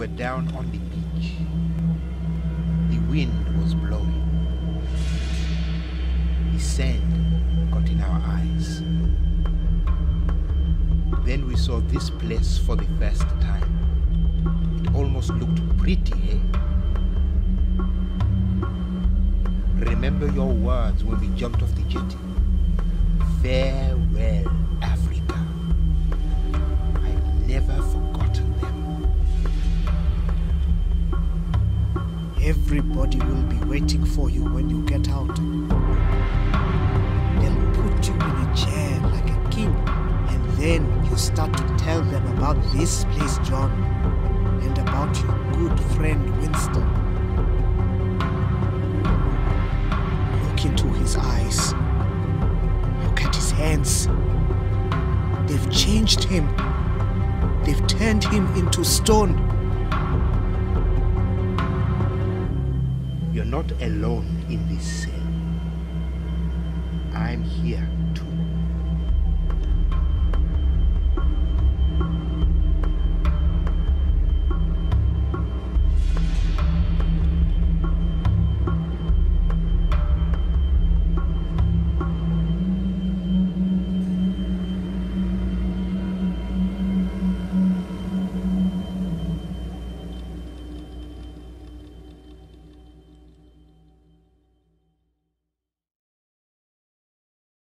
were down on the beach. The wind was blowing. The sand got in our eyes. Then we saw this place for the first time. It almost looked pretty, eh? Remember your words when we jumped off the jetty? Farewell, Africa. I've never forgotten them. Everybody will be waiting for you when you get out. They'll put you in a chair like a king, and then you start to tell them about this place, John, and about your good friend Winston. Look into his eyes. Look at his hands. They've changed him. They've turned him into stone. You're not alone in this cell. I'm here too.